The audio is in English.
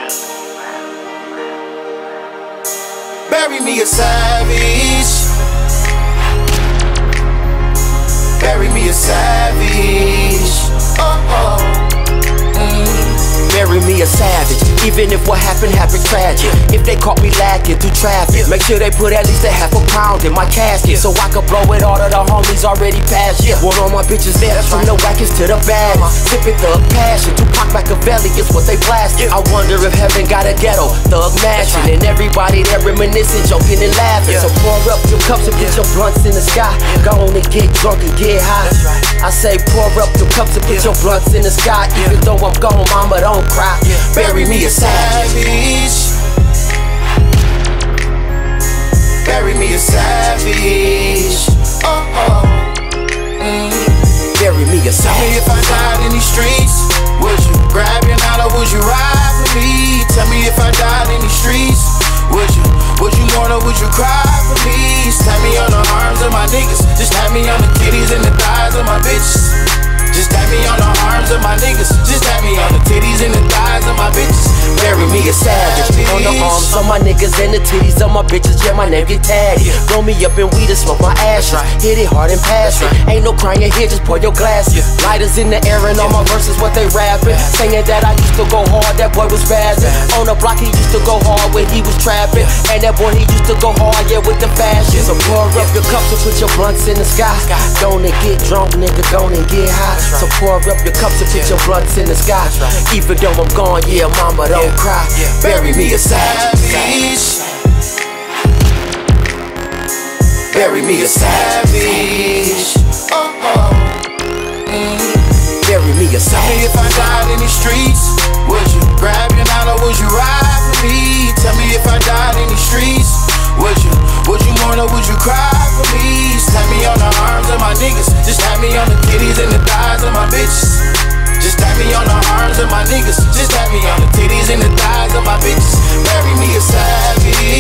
Bury me a savage. Bury me a savage. Bury me a savage, even if what happened tragic. If they caught me lacking through traffic, make sure they put at least a half a pound in my casket, so I could blow it all to the homies already passed. One on my bitches there, from the wackers to the bad. Sipping thug passion, Tupac Machiavelli is what they blasted. I wonder if heaven got a ghetto, thug mashing, and everybody there reminiscing, joking and laughing. So pour up your cups and put your blunts in the sky. Go on and get drunk and get high. I say pour up your cups and put your blunts in the sky. Even though I'm gone, mama, don't cry. Bury me a savage. Bury me a savage. Bury me a savage. Tell me if I died in these streets, would you grab your knot or would you ride for me? Tell me if I died in these streets, would you mourn or would you cry for me? Tap me on the arms of my niggas, just tap me on the titties and the thighs of my bitches. Just tap me on the arms of my niggas, just tap me on the titties and the thighs of my bitches. Bury me a savage, on the arms of my niggas and the titties of my bitches. Yeah, my name get tagged. Blow me up in weed and smoke my ashes. Hit it hard and pass it. Ain't no crying here, just pour your glasses. Lighters in the air and all my verses what they rapping. Saying that I used to go hard, that boy was spazzing. On the block he used to go hard when he was trapping. And that boy he used to go hard, yeah, with the fashion. So pour up your cups and put your blunts in the sky. Go and get drunk, nigga, go and get high. So pour up your cups and put your blunts in the sky. Even though I'm gone, yeah, mama, don't cry. Bury me a savage. Bury me a savage. Bury me a savage. Tell me if I died in these streets, would you grab your knot or would you ride for me? Tell me if I died in these streets, would you mourn or would you cry for me? Tap me on the arms of my niggas, just tap me on the titties and the thighs of my bitches. Just tap me on the arms of my niggas, just tap me on the titties and the thighs of my bitches. Bury me a savage.